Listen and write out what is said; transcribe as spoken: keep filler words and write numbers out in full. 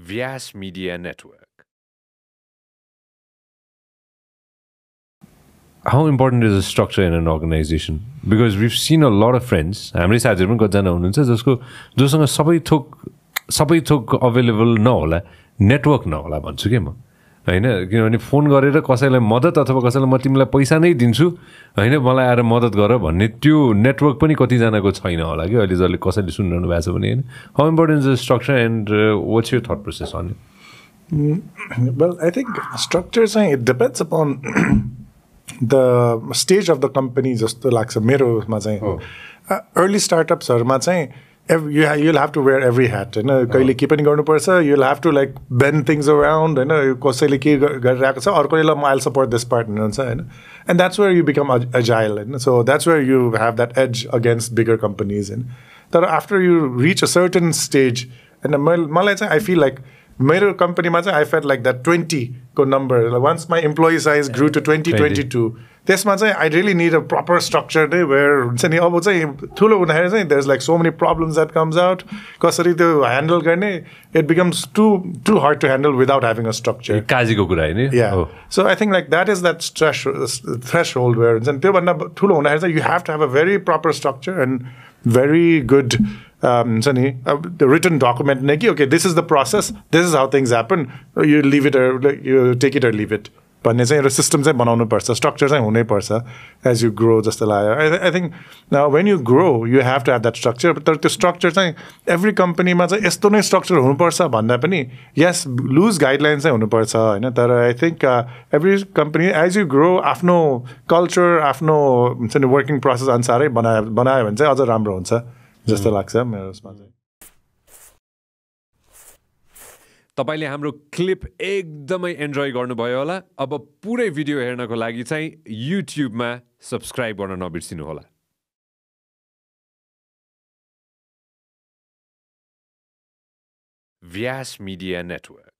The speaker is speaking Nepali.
Vyas Media Network. How important is the structure in an organization? Because we've seen a lot of friends, हाम्रै साथीहरु पनि कतिजना हुनुहुन्छ जसको जोसँग सबै थोक सबै थोक अवेलेबल नहोला, नेटवर्क नहोला भन्छु के म, हैन? किनभने फोन गरेर कसैलाई मद्दत अथवा कसैलाई म तिमीलाई पैसा नै दिन्छु, हैन, मलाई आएर मद्दत गर भन्ने त्यो नेटवर्क पनि कतिजनाको छैन होला कि अहिले जसले कसैले सुनिरहनु भएको छ भने, हैन? How important is the structure and uh, what's your thought process on it? Mm, well, I think structure चाहिँ it depends upon the stage of the company जस्तो लाग्छ मेरोमा चाहिँ. Oh. Uh, early startups-हरुमा चाहिँ Every, you ha you'll have to wear every hat, हैन? कहिले के पनि गर्नुपर्छ, you'll have to like bend things around, हैन? कसैले के गरिरहेको छ अर्कोले ल I'll support this part हुन्छ, हैन? And that's where you become agile, हैन? So that's where you have that edge against bigger companies, and that after you reach a certain stage, and मलाई चाहिँ I feel like मेरो company-मा चाहिँ I felt like that twenty को number, like once my employee size grew to twenty, twenty-two, त्यसमा चाहिँ I really need a proper structure day where हुन्छ नि अब चाहिँ ठुलो हुँदाखेरि चाहिँ there's like so many problems that comes out, कसरी त्यो handle गर्ने, it becomes too too hard to handle without having a structure. काजीको कुरा हैन? Yeah. Oh. So I think like that is that stress threshold where हुन्छ नि त्यो भन्दा ठुलो हुँदाखेरि चाहिँ you have to have a very proper structure and very good um, uh, the written document, okay, this is the process, this is how things happen, you leave it or you take it or leave it. But the system structure as you grow. Just I, I think now when you grow, you have to have that structure. But the structure, every company has structure. Yes, loose guidelines. I think uh, every company, as you grow, afno culture, afno working process, ansare banaya जस्तो लाग्छ मेरो उसमा चाहिँ. तपाईले हाम्रो क्लिप एकदमै एन्जोय गर्नुभयो होला. अब पुरै भिडियो हेर्नको लागि चाहिँ युट्युबमा सब्स्क्राइब गर्न नबिर्सिनु होला. Vyas Media Network.